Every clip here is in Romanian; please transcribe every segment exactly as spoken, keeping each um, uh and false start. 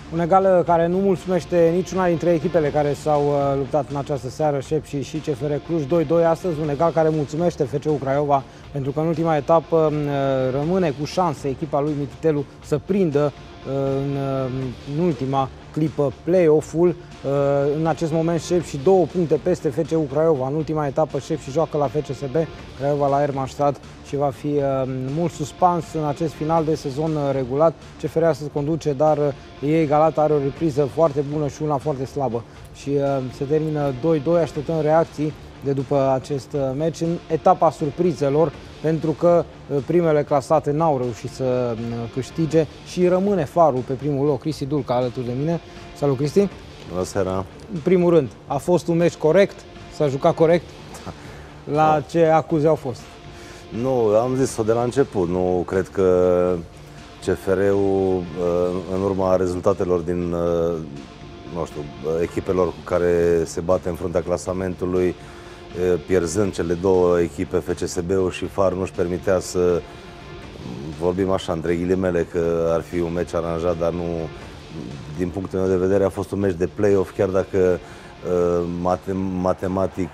Un egal care nu mulțumește niciuna dintre echipele care s-au luptat în această seară, Sepsi și C F R Cluj, doi doi astăzi, un egal care mulțumește F C U Craiova, pentru că în ultima etapă rămâne cu șanse echipa lui Mititelu să prindă în, în ultima clipă play-off-ul. În acest moment Sepsi două puncte peste F C U Craiova. În ultima etapă Sepsi joacă la F C S B, Craiova la Hermannstadt și va fi mult suspans în acest final de sezon regulat. C F R astăzi conduce, dar e egalat, are o repriză foarte bună și una foarte slabă. Și se termină doi doi, așteptăm reacții de după acest meci în etapa surprizelor, pentru că primele clasate n-au reușit să câștige și rămâne Farul pe primul loc. Cristi Dulca alături de mine. Salut, Cristi! Bună seara! În primul rând, a fost un meci corect? S-a jucat corect? La ce acuze au fost? Nu, am zis-o de la început. Nu cred că C F R-ul, în urma rezultatelor din, nu știu, echipelor cu care se bate în fruntea clasamentului, pierzând cele două echipe, F C S B-ul și Far, nu-și permitea să vorbim așa, între ghilimele, că ar fi un meci aranjat, dar nu, din punctul meu de vedere, a fost un meci de play-off, chiar dacă mate, matematic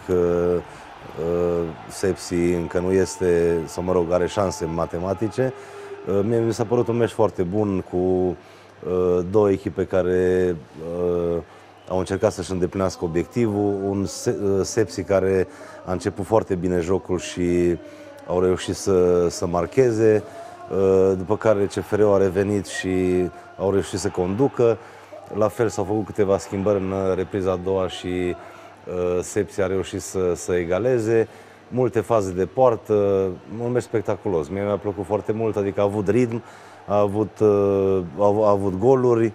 Sepsi încă nu este, sau mă rog, are șanse matematice. Mie mi s-a părut un meci foarte bun, cu două echipe care au încercat să-și îndeplinească obiectivul, un Sepsi care a început foarte bine jocul și au reușit să, să marcheze, după care C F R-ul a revenit și au reușit să conducă. La fel s-au făcut câteva schimbări în repriza a doua și Sepsi a reușit să, să egaleze. Multe faze de poartă, un meci spectaculos. Mie mi-a plăcut foarte mult, adică a avut ritm, a avut, a, a avut goluri.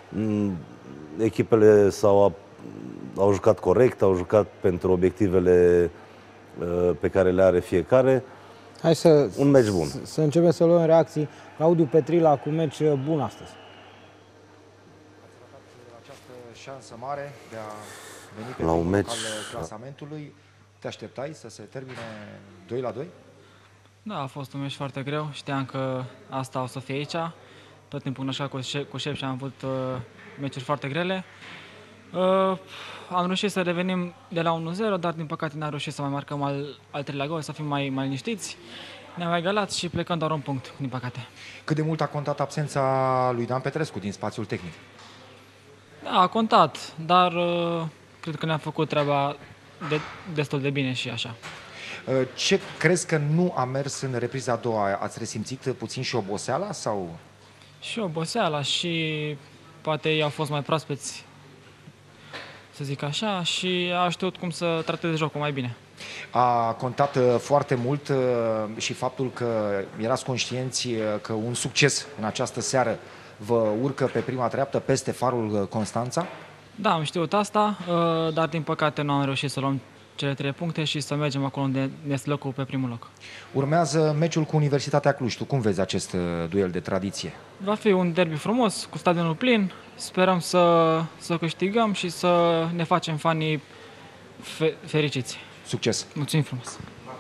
Echipele s-au, au jucat corect, au jucat pentru obiectivele pe care le are fiecare. Hai să, un meci bun. Să, să începem să luăm reacții. Claudiu Petrila cu meci bun astăzi. Ați ratat această șansă mare de a veni pe la un meci al clasamentului. Te așteptai să se termine doi la doi? Da, a fost un meci foarte greu. Știam că asta o să fie aici. Tot timpul așa cu, cu Sepsi am avut uh, meciuri foarte grele. Uh, am reușit să revenim de la unu zero, dar din păcate n-am reușit să mai marcăm al, al treilea gol, să fim mai, mai liniștiți. Ne-am egalat și plecăm doar un punct, din păcate. Cât de mult a contat absența lui Dan Petrescu din spațiul tehnic? Da, a contat, dar uh, cred că ne-am făcut treaba de, destul de bine și așa. Ce crezi că nu a mers în repriza a doua? Ați resimțit puțin și oboseala sau? Și oboseala și poate ei au fost mai proaspeți, să zic așa, și a știut cum să trateze jocul mai bine. A contat foarte mult și faptul că erați conștienți că un succes în această seară vă urcă pe prima treaptă peste Farul Constanța? Da, am știut asta, dar din păcate nu am reușit să luăm cele trei puncte și să mergem acolo unde ne este locul pe primul loc. Urmează meciul cu Universitatea Cluj. Tu cum vezi acest duel de tradiție? Va fi un derby frumos, cu stadionul plin. Sperăm să, să câștigăm și să ne facem fanii fe fericiți. Succes! Mulțumim frumos!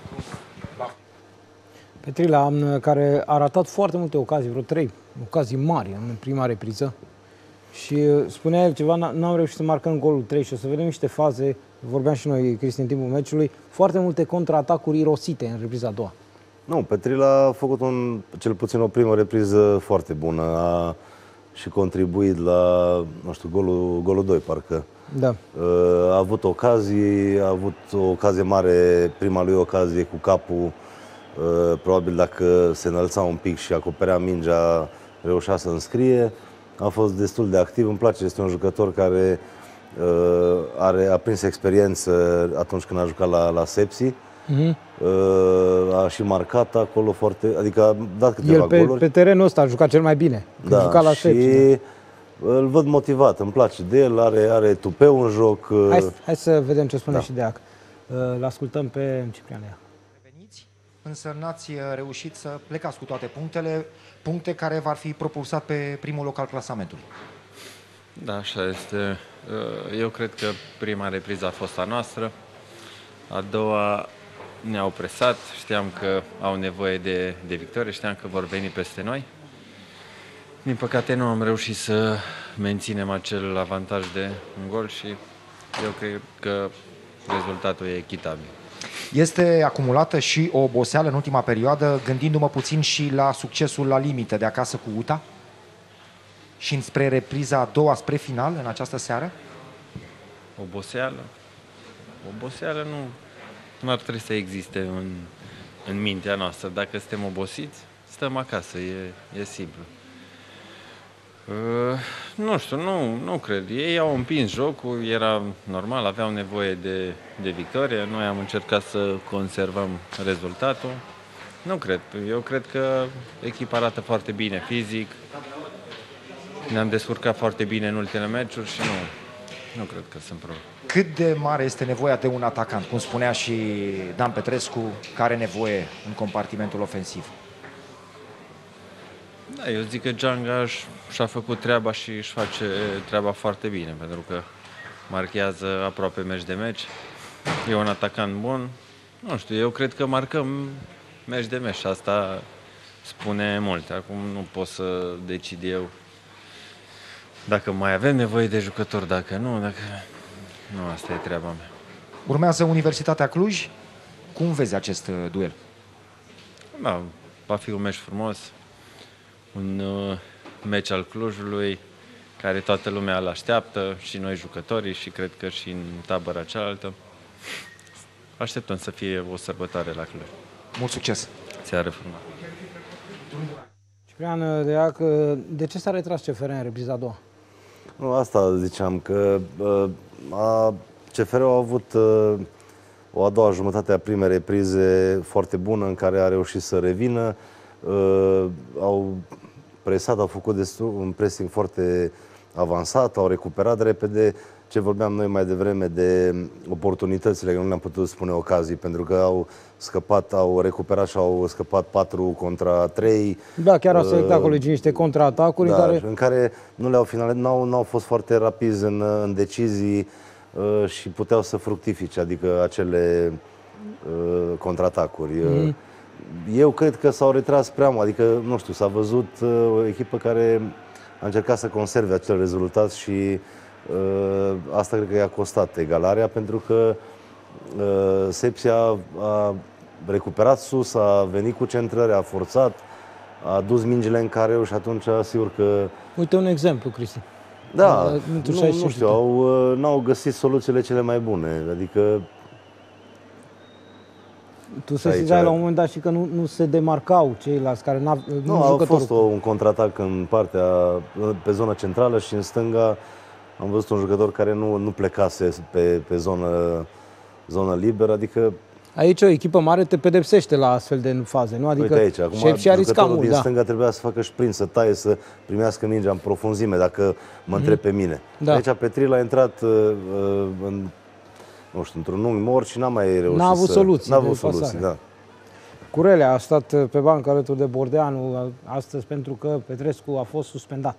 Petrila, care a ratat foarte multe ocazii, vreo trei ocazii mari în prima repriză. Și spunea el ceva, n-am reușit să marcăm golul trei și o să vedem niște faze, vorbeam și noi, Cristi, în timpul meciului, foarte multe contraatacuri irosite în repriza a doua. Nu, Petrila a făcut un, cel puțin o primă repriză foarte bună, a și contribuit la, nu știu, golul, golul doi, parcă. Da. A avut ocazii, a avut o ocazie mare, prima lui ocazie cu capul, probabil dacă se înălța un pic și acoperea mingea, reușea să înscrie. A fost destul de activ, îmi place, este un jucător care uh, are, a prins experiență atunci când a jucat la, la Sepsi. Uh-huh. uh, a și marcat acolo foarte, adică a dat câteva El pe, goluri. pe terenul ăsta a jucat cel mai bine, când da, juca la și Sepsi. Da. Îl văd motivat, îmi place de el, are, are tupeu în joc. Uh... Hai, hai să vedem ce spune da. și Deac. Uh, L-ascultăm pe Ciprian Lea. Reveniți, însă n-ați reușit să plecați cu toate punctele, puncte care v-ar fi propulsat pe primul loc al clasamentului. Da, așa este. Eu cred că prima repriză a fost a noastră, a doua ne-au presat, știam că au nevoie de, de victorie, știam că vor veni peste noi. Din păcate nu am reușit să, menținem acel avantaj de un gol și eu cred că rezultatul e echitabil. Este acumulată și o oboseală în ultima perioadă, gândindu-mă puțin și la succesul la limită de acasă cu U T A și spre repriza a doua, spre final, în această seară? Oboseală? Oboseală nu, nu ar trebui să existe în, în mintea noastră. Dacă suntem obosiți, stăm acasă, e, e simplu. Uh, nu știu, nu, nu cred. Ei au împins jocul, era normal, aveau nevoie de, de victorie. Noi am încercat să conservăm rezultatul. Nu cred. Eu cred că echipa arată foarte bine fizic. Ne-am descurcat foarte bine în ultimele meciuri și nu, nu cred că sunt probleme. Cât de mare este nevoia de un atacant? Cum spunea și Dan Petrescu, care are nevoie în compartimentul ofensiv. Da, eu zic că Djanga și-a făcut treaba și își face treaba foarte bine, pentru că marchează aproape meci de meci. E un atacant bun. Nu știu, eu cred că marcăm meci de meci și asta spune multe. Acum nu pot să decid eu dacă mai avem nevoie de jucători, dacă nu, dacă... Nu, asta e treaba mea. Urmează Universitatea Cluj. Cum vezi acest duel? Da, va fi un meci frumos. Un uh, meci al Clujului care toată lumea îl așteaptă, și noi jucătorii, și cred că și în tabăra cealaltă. Așteptăm să fie o sărbătoare la Cluj. Mult succes! Seară frumoasă! Ciprian Deac, de ce s-a retras C F R în repriza a doua? Nu, asta ziceam, că uh, C F R-ul a avut uh, o a doua jumătate a primei reprize foarte bună, în care a reușit să revină. Uh, au presat, au făcut destul, un pressing foarte avansat, au recuperat repede. Ce vorbeam noi mai devreme de oportunitățile, că nu le-am putut spune ocazii, pentru că au scăpat, au recuperat și au scăpat patru contra trei. Da, chiar au selectat colegii niște contraatacuri, Da, în care... în care nu le-au finalizat, n-au, n-au fost foarte rapizi în, în decizii uh, și puteau să fructifice, adică acele uh, contraatacuri. Mm. Eu cred că s-au retras prea mult, adică, nu știu, s-a văzut uh, o echipă care a încercat să conserve acel rezultat și uh, asta cred că i-a costat egalarea, pentru că uh, Sepsia a recuperat sus, a venit cu centrări, a forțat, a dus mingile în careu și atunci, sigur că... Uite un exemplu, Cristi. Da, nu, nu știu, au, n-au găsit soluțiile cele mai bune, adică... Tu se ziceai la un moment dat și că nu, nu se demarcau ceilalți care n-au... Nu, a fost o, un contraatac în partea, pe zona centrală și în stânga am văzut un jucător care nu, nu plecase pe, pe zonă, zonă liberă, adică... Aici o echipă mare te pedepsește la astfel de faze, nu? Adică uite aici, acum jucătorul din da. stânga trebuia să facă sprint, să taie, să primească mingea în profunzime, dacă mă întreb pe mine. Da. Aici Petril a intrat uh, în, nu știu, într-un unghi mort și n-a mai reușit N-a avut să... soluții. N-a avut soluții, da. Curelea a stat pe bancă alături de Bordeanu astăzi pentru că Petrescu a fost suspendat.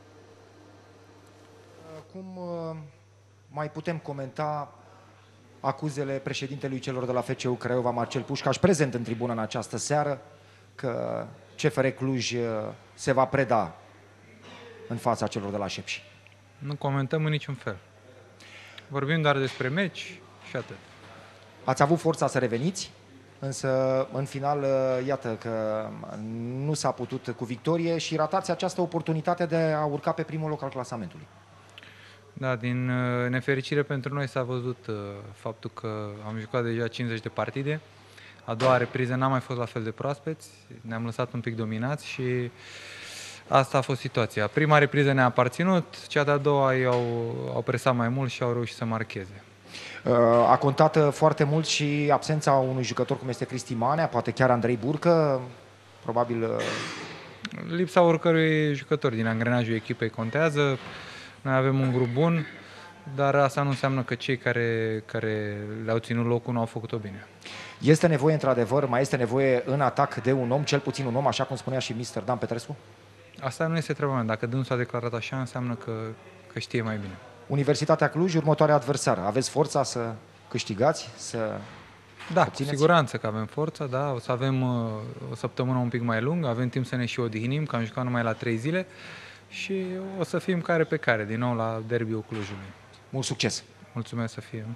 Cum mai putem comenta acuzele președintelui celor de la F C U Craiova, Marcel Pușcaș, prezent în tribună în această seară, că C F R Cluj se va preda în fața celor de la Șepși? Nu comentăm în niciun fel. Vorbim doar despre meci și atât. Ați avut forța să reveniți, însă în final, iată că nu s-a putut cu victorie și ratați această oportunitate de a urca pe primul loc al clasamentului. Da, din nefericire pentru noi s-a văzut faptul că am jucat deja cincizeci de partide. A doua repriză n-am mai fost la fel de proaspeți, ne-am lăsat un pic dominați și asta a fost situația. Prima repriză ne-a aparținut, cea de-a doua ei au, au presat mai mult și au reușit să marcheze. A contat foarte mult și absența unui jucător cum este Cristi Manea, poate chiar Andrei Burcă, probabil... Lipsa oricărui jucător din angrenajul echipei contează. Noi avem un grup bun, dar asta nu înseamnă că cei care, care le-au ținut locul nu au făcut-o bine. Este nevoie, într-adevăr, mai este nevoie în atac de un om, cel puțin un om, așa cum spunea și mister Dan Petrescu? Asta nu este treaba mea. Dacă dânsul a declarat așa, înseamnă că, că știe mai bine. Universitatea Cluj, următoarea adversară. Aveți forța să câștigați, să Da, obțineți? cu siguranță că avem forța, da. O să avem uh, o săptămână un pic mai lungă, avem timp să ne și odihnim, că am jucat numai la trei zile și o să fim care pe care, din nou la derbiul Clujului. Mult succes! Mulțumesc să fie!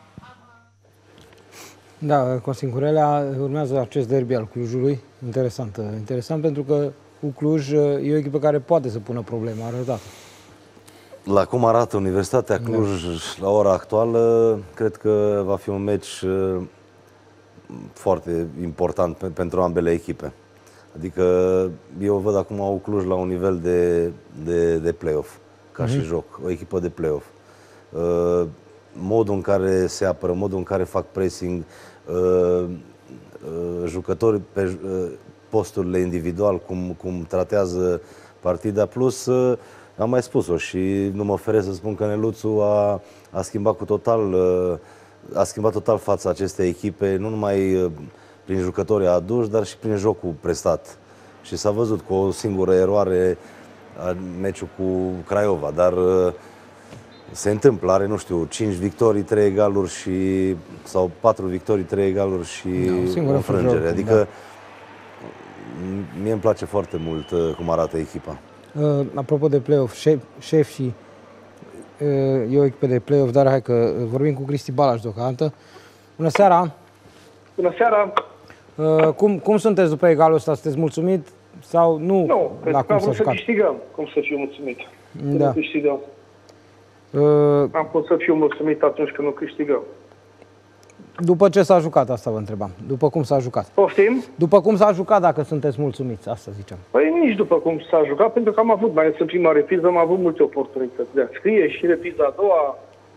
Da, Costin Curelea, urmează acest derby al Clujului. Interesant, interesant pentru că cu Cluj e o echipă care poate să pună probleme, a arătat. La cum arată Universitatea Cluj la ora actuală, cred că va fi un meci foarte important pe, pentru ambele echipe. Adică eu văd acum au Cluj la un nivel de, de, de play-off, ca uh-huh. și joc, o echipă de play-off. Uh, modul în care se apără, modul în care fac pressing, uh, uh, jucători pe uh, posturile individual, cum, cum tratează partida, plus uh, am mai spus-o și nu mă feresc să spun că Neluțu a, a schimbat cu total uh, a schimbat total fața acestei echipe, nu numai uh, prin jucătorii aduși, dar și prin jocul prestat. Și s-a văzut cu o singură eroare a meciul cu Craiova, dar uh, se întâmplă, are, nu știu, cinci victorii, trei egaluri și sau patru victorii, trei egaluri și da, o înfrângere. Adică da. Mie îmi place foarte mult uh, cum arată echipa. Uh, apropo de play-off, șef, șef și uh, e o echipă de play-off, dar hai că vorbim cu Cristi Balaș deocamdată. Bună seara! Bună seara! Uh, cum, cum sunteți după egalul ăsta? Sunteți mulțumit sau nu? Nu, pentru că am vrut să jucat? câștigăm. Cum să fiu mulțumit? Da. Nu câștigăm. Uh, am pot să fiu mulțumit atunci când nu câștigăm. După ce s-a jucat, asta vă întrebam. După cum s-a jucat. Poftim? După cum s-a jucat, dacă sunteți mulțumiți, asta ziceam. Păi nici după cum s-a jucat, pentru că am avut, mai ales în prima repriză, am avut multe oportunități de a scrie și repriza a doua.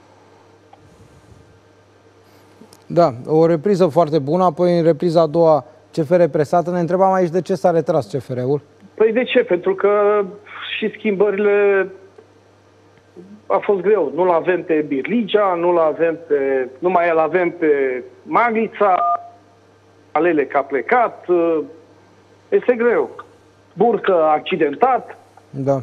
Da, o repriză foarte bună, apoi în repriza a doua C F R presată. Ne întrebam aici de ce s-a retras C F R-ul. Păi de ce? Pentru că și schimbările a fost greu. Nu-l avem pe Birligea, nu-l avem pe... Nu mai îl avem pe Maglița, Alele că a plecat. Este greu. Burcă accidentat. Da.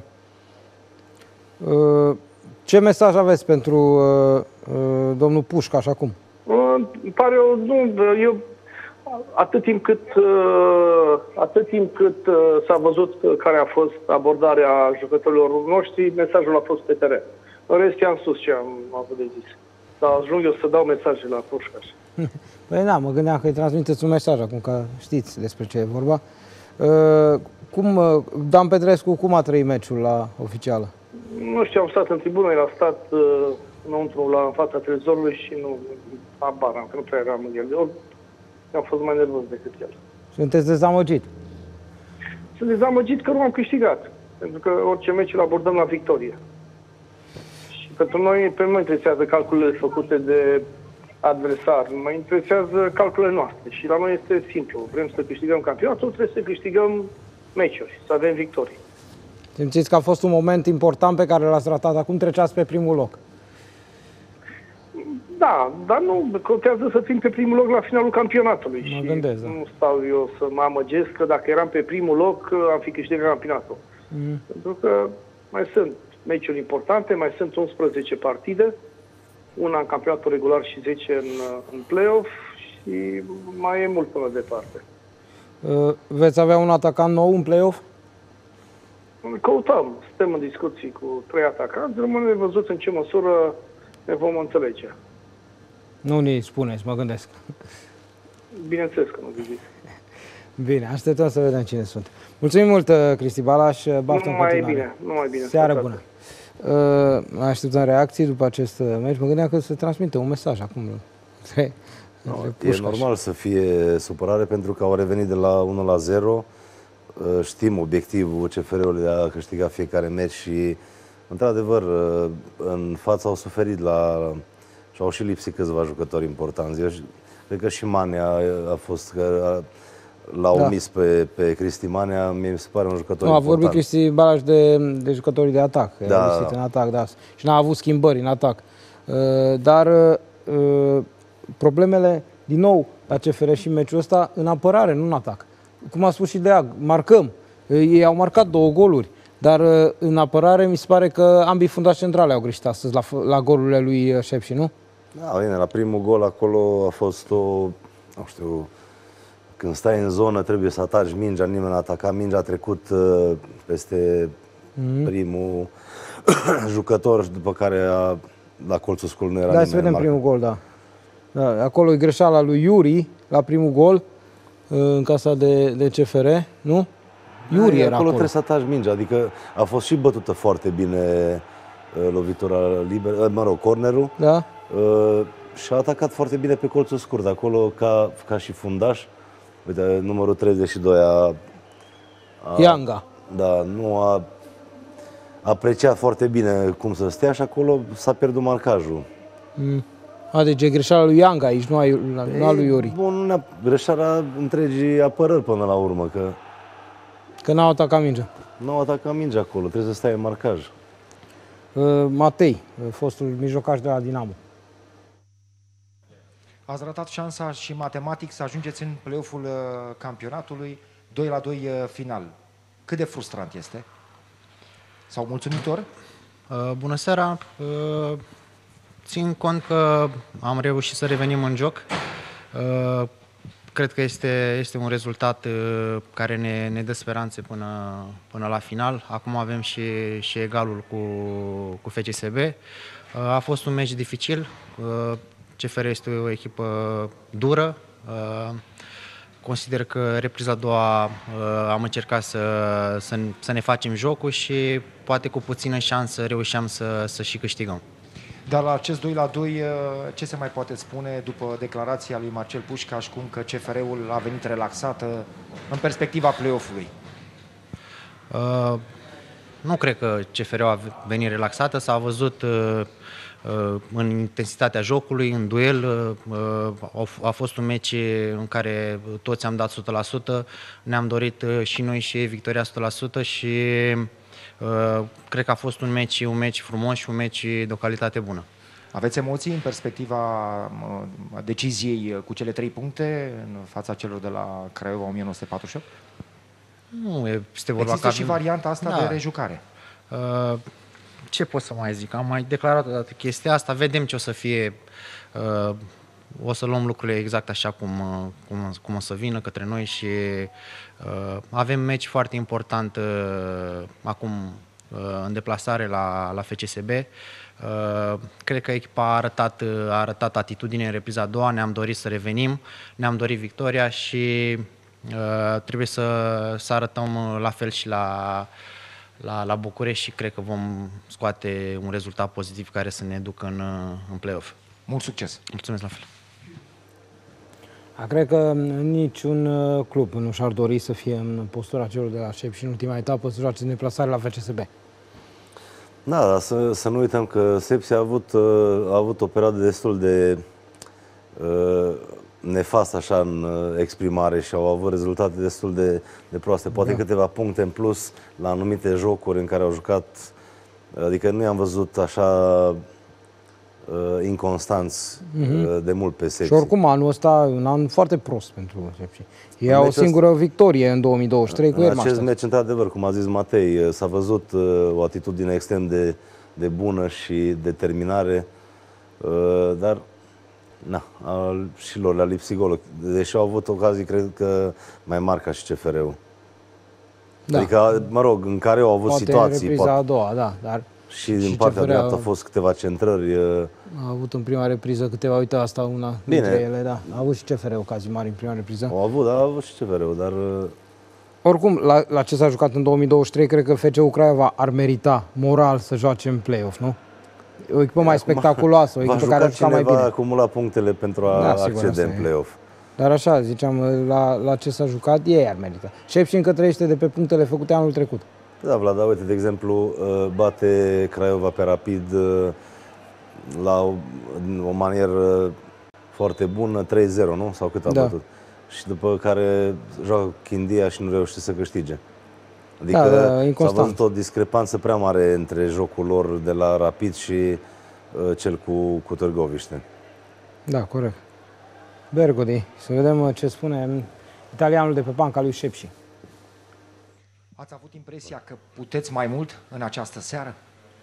Ce mesaj aveți pentru domnul Pușcaș acum? Îmi pare o... Nu, eu, atât timp cât, atât timp cât s-a văzut care a fost abordarea jucătorilor noștri, mesajul a fost pe teren. În rest, i-am spus ce am avut de zis. Dar ajung eu să dau mesaje la Pușcaș. Păi da, mă gândeam că îi transmiteți un mesaj acum, că știți despre ce e vorba. Cum, Dan Petrescu, cum a trăit meciul la oficială? Nu știu, am stat în tribună, el a stat înăuntru la, în fața televizorului și nu abar am, că nu prea eram în el. Eu am fost mai nervos decât el. Sunteți dezamăgit? Sunt dezamăgit că nu am câștigat. Pentru că orice meci îl abordăm la victorie. Și pentru noi, pe noi interesează calculele făcute de adversar. Mă interesează calculele noastre. Și la noi este simplu. Vrem să câștigăm campionatul, trebuie să câștigăm meciuri, să avem victorii. Simțiți că a fost un moment important pe care l-ați ratat. Acum treceați pe primul loc. Da, dar nu contează să fim pe primul loc la finalul campionatului. Mă și gândesc, da. Nu stau eu să mă amăgesc că dacă eram pe primul loc am fi câștigat campionatul. Mm. Pentru că mai sunt meciuri importante, mai sunt unsprezece partide, una în campionatul regular și zece în, în play-off și mai e mult până departe. Uh, veți avea un atacant nou în play-off? Căutăm, suntem în discuții cu trei atacanți, rămâne văzut în ce măsură ne vom înțelege. Nu ne spuneți, mă gândesc. Bineînțeles că nu zic. Bine, așteptăm să vedem cine sunt. Mulțumim mult, Cristi Balaș. Nu mai e bine, nu mai bine. Seară bună. Uh, așteptăm reacții după acest meci. Mă gândeam că se transmite un mesaj acum. No, e normal să fie supărare pentru că au revenit de la unu la zero. Știm obiectivul C F R-ului de a câștiga fiecare meci și, într-adevăr, în fața au suferit la... și au și lipsit câțiva jucători importanți. Eu cred că și Manea a fost... Că l-a omis da. pe, pe Cristi Manea, mi se pare un jucător nu, important. A vorbit Cristi Balaș de, de jucătorii de atac. Da. A lipsit în atac, da. Și n-a avut schimbări în atac. Dar problemele, din nou, la C F R și meciul ăsta, în apărare, nu în atac. Cum a spus și Deag, marcăm. Ei au marcat două goluri, dar în apărare mi se pare că ambii fundași centrale au greșit astăzi la, la golurile lui Șepși, nu? Da, bine, la primul gol acolo a fost o, nu știu, când stai în zonă trebuie să ataci mingea, nimeni a atacat, mingea a trecut peste mm-hmm. primul jucător, după care a, la colțul scul nu era Da, să vedem marcat. primul gol, da. da. Acolo e greșeala lui Iuri la primul gol în casa de, de C F R, nu? Iuri da, era acolo. acolo. Trebuie să ataci mingea, adică a fost și bătută foarte bine lovitura liberă, mă rog, cornerul. Da. Uh, și a atacat foarte bine pe colțul scurt, acolo ca, ca și fundaș. Uite, numărul treizeci și doi a... a Ianga. Da, nu a apreciat foarte bine cum să stea și acolo s-a pierdut marcajul. Mm. A, deci e greșeala lui Ianga aici, nu a, nu a lui Iuri. Bun, nu ne-a greșeala întregii apărări până la urmă, că... Că n-au atacat mingea. Nu au atacat mingea acolo, trebuie să stai în marcaj. Uh, Matei, fostul mijlocaș de la Dinamo. Ați ratat șansa și matematic să ajungeți în play-off-ul campionatului, doi la doi final. Cât de frustrant este? Sau mulțumitor? Uh, bună seara! Uh, țin cont că am reușit să revenim în joc. Uh, cred că este, este un rezultat uh, care ne, ne dă speranțe până, până la final. Acum avem și, și egalul cu, cu F C S B. Uh, a fost un meci dificil. Uh, C F R este o echipă dură. Uh, consider că repriza a doua uh, am încercat să, să, să ne facem jocul și poate cu puțină șansă reușeam să, să și câștigăm. Dar la acest doi la doi, ce se mai poate spune după declarația lui Marcel Pușcaș, cum că C F R-ul a venit relaxată în perspectiva play-off-ului? Uh, nu cred că C F R-ul a venit relaxată, s-a văzut uh, uh, în intensitatea jocului, în duel, uh, a fost un meci în care toți am dat o sută la sută, ne-am dorit uh, și noi și ei victoria o sută la sută și Uh, cred că a fost un meci, un meci frumos și un meci de o calitate bună. Aveți emoții în perspectiva uh, deciziei cu cele trei puncte în fața celor de la Craiova o mie nouă sute patruzeci și opt? Nu, este vorba Există că și varianta asta da. de rejucare. Uh, ce pot să mai zic? Am mai declarat odată chestia asta, vedem ce o să fie. Uh, o să luăm lucrurile exact așa cum, cum, cum o să vină către noi și uh, avem meci foarte important uh, acum uh, în deplasare la, la F C S B. Uh, cred că echipa a arătat, a arătat atitudine în repriza a doua, ne-am dorit să revenim, ne-am dorit victoria și uh, trebuie să, să arătăm la fel și la, la, la București și cred că vom scoate un rezultat pozitiv care să ne ducă în, în play-off. Mult succes! Mulțumesc la fel! Cred că niciun club nu și-ar dori să fie în postura celor de la șep și în ultima etapă să joace în deplasare la F C S B. Da, dar să, să nu uităm că Sepsi a avut, a avut o perioadă destul de uh, nefastă așa în exprimare și au avut rezultate destul de, de proaste. Poate da. câteva puncte în plus la anumite jocuri în care au jucat, adică nu i-am văzut așa Uh, inconstanți mm-hmm. uh, de mult pe Sepsi. Și oricum anul ăsta un an foarte prost pentru Sepsi. Ei au o singură ăsta, victorie în două mii douăzeci și trei cu Ermaș. În acest meci, într-adevăr, cum a zis Matei, s-a văzut uh, o atitudine extrem de, de bună și determinare, uh, dar na, a, și lor le-a lipsit golul. Deși au avut ocazii, cred că mai mari ca și C F R-ul. Da. Adică, mă rog, în care au avut poate situații. Repriza poate a doua, da, dar și din partea dreaptă au fost câteva centrări. A avut în prima repriză câteva, uite asta una Bine. dintre ele, da. A avut și C F R ocazii mari în prima repriză. Au avut, da, a avut și C F R-ul, dar... Oricum, la, la ce s-a jucat în două mii douăzeci și trei, cred că F C U Craiova ar merita moral să joace în play-off, nu? O echipă mai spectaculoasă, o echipă care a jucat mai bine. Va acumula punctele pentru a da, sigur, accede în play-off. Dar așa, ziceam, la, la ce s-a jucat, ei ar merita. Șepși încă trăiește de pe punctele făcute anul trecut. Da, Vlad, da, uite, de exemplu, bate Craiova pe Rapid la o, o manieră foarte bună, trei zero, nu? Sau cât a da. bătut. Și după care joacă Chindia și nu reușește să câștige. Adică da, da, s-a văzut o discrepanță prea mare între jocul lor de la Rapid și uh, cel cu, cu Târgoviște. Da, corect. Bergodi, să vedem ce spune italianul de pe banca lui Șepși. Ați avut impresia că puteți mai mult în această seară?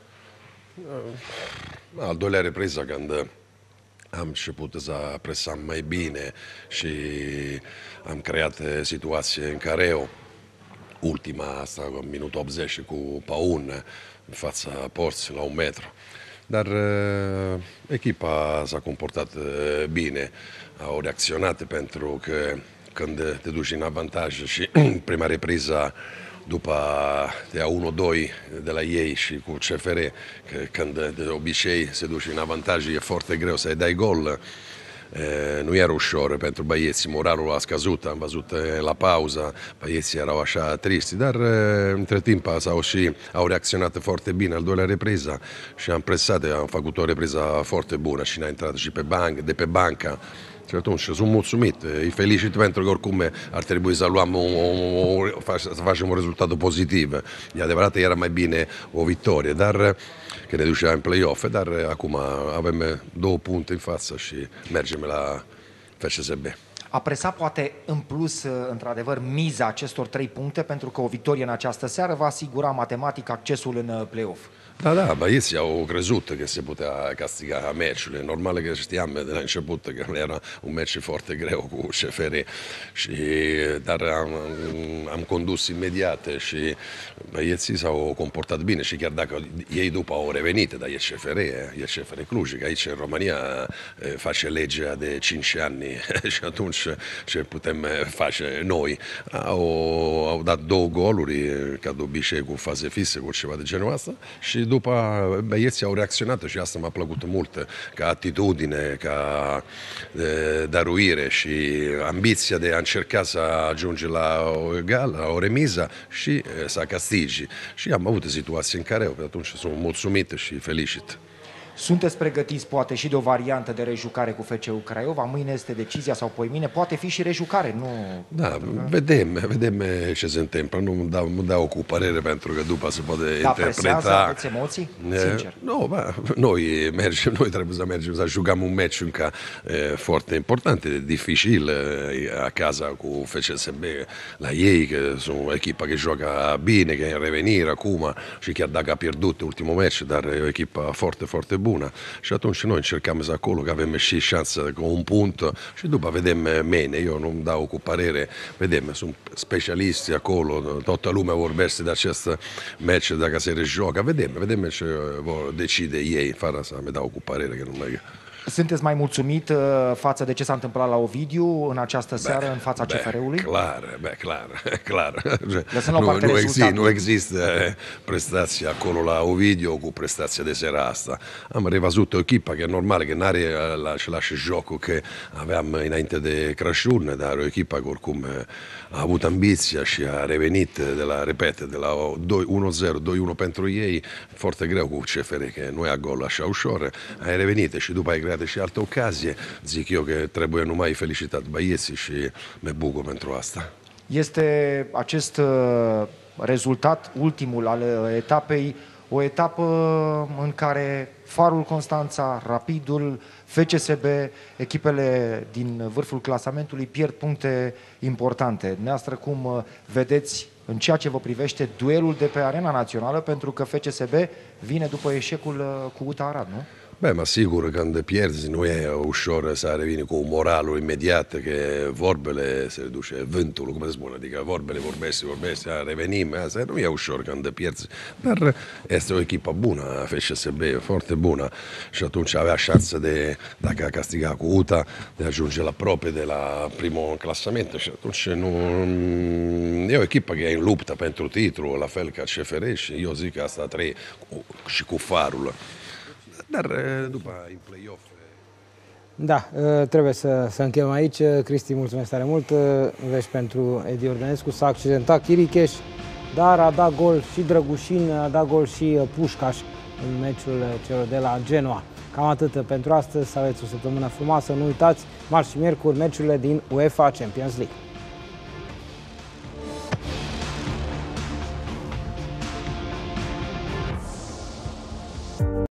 Al doilea repriză, când am început să presăm mai bine și am creat situații în care eu ultima asta, minutul optzeci cu Paun în fața porții la un metru. Dar uh, echipa s-a comportat uh, bine, au reacționat pentru că când te duci în avantaj și prima repriză după te ia unu doi de la ei și cu C F R, că când de obicei se duce în avantaj e foarte greu să-i dai gol. E, nu era ușor pentru băieții, moralul a scăzut, am văzut la pauză, băieții erau așa tristi, dar între timp au, și, au reacționat foarte bine al doilea repriză și am presat, am făcut o repriză foarte bună și ne-a intrat și pe banc, de pe banca. Și atunci sunt mulțumit, îi felicit pentru că oricum ar trebui să luăm o, o, o, să facem un rezultat pozitiv. E adevărat, era mai bine o victorie, dar că ne ducea în play-off, dar acum avem două puncte în față și mergem la F C S B. A presat poate în plus, într-adevăr, miza acestor trei puncte, pentru că o victorie în această seară va asigura matematic accesul în play-off. Da, da, băieții au crezut că se putea castiga meciul. Normal că știam de la început că era un meci foarte greu cu C F R, și, dar am, am condus imediat și băieții s-au comportat bine și chiar dacă ei după au revenit, dar e C F R, e C F R Cluj, că aici în România face legea de cinci ani și atunci ce putem face noi? Au, au dat două goluri, ca de obicei cu faze fixe, cu ceva de genul ăsta, și după băieții au reacționat și asta m-a plăcut mult, ca atitudine, ca e, dăruire și ambiția de a încerca să ajunge la o egal, la o remiză și e, să castigi. Și am avut situații în care atunci sunt mulțumit și felicit. Sunteți pregătiți poate și de o variantă de rejucare cu F C U Craiova? Mâine este decizia sau poimine? Poate fi și rejucare, nu? Da, vedem, vedem ce se întâmplă. Nu dau, nu dau cu părere pentru că după se poate da, interpreta. Aveți emoții? Sincer. Nu, bă, noi mergem, noi trebuie să mergem să jucăm un meci încă e, foarte important, e dificil e, acasă cu F C S B la ei, că sunt o echipă care joacă bine, că e în revenire acum și chiar dacă a pierdut ultimul meci, dar e o echipă foarte, foarte bună. Bună. Și atunci noi încercăm să acolo, că avem și șansă cu un punct și după vedem mene, eu nu-mi dau cu părere, vedem, sunt specialiști acolo, toată lumea vorbește de acest meci, dacă se rejoacă, vedem, vedem ce vor decide ei, fără să mi dau cu părere, că nu mai... Sunteți mai mulțumit uh, față de ce s-a întâmplat la Ovidiu în această seară, be, în fața be, C F R-ului? Clar, be, clar, clar. Nu, nu, exist, nu există prestația acolo la Ovidiu cu prestația de seara asta. Am revăzut o echipă că e normal că n-are același jocul că aveam înainte de Crăciun, dar o echipă care oricum a avut ambiția și a revenit de la, repete, de la unu zero, doi unu pentru ei, foarte greu cu C F R, că nu e gol așa ușor, ai revenit și după ai creat și altă ocazie. Zic eu că trebuie numai felicitat băieții și mă bucur pentru asta. Este acest rezultat, ultimul al etapei, o etapă în care Farul Constanța, Rapidul, F C S B, echipele din vârful clasamentului pierd puncte importante. Dumneavoastră cum vedeți în ceea ce vă privește duelul de pe arena națională, pentru că F C S B vine după eșecul cu U T A Arad, nu? Beh, ma sigur, când pierzi nu e ușor să reveni cu moralul imediat, că vorbele se reduce vântul, cum se spune, adică vorbele vorbești, vorbești, revenim, asta nu e ușor când pierzi, dar este o echipă bună, F C S B, foarte bună și atunci avea șansă de, dacă a castigat cu U T A, de ajunge la aproape de la primul clasament și atunci nu... E o echipă care e în luptă pentru titlu, la fel ca C F R și eu zic că asta trei și cu Farul. Dar după în play-off... Da, trebuie să, să încheiem aici. Cristi, mulțumesc tare mult. Vești pentru Edi Ordănescu. S-a accidentat Chiricheș, dar a dat gol și Drăgușin, a dat gol și Pușcaș în meciul celor de la Genoa. Cam atât pentru astăzi. Să aveți o săptămână frumoasă. Nu uitați, marți și miercuri, meciurile din UEFA Champions League.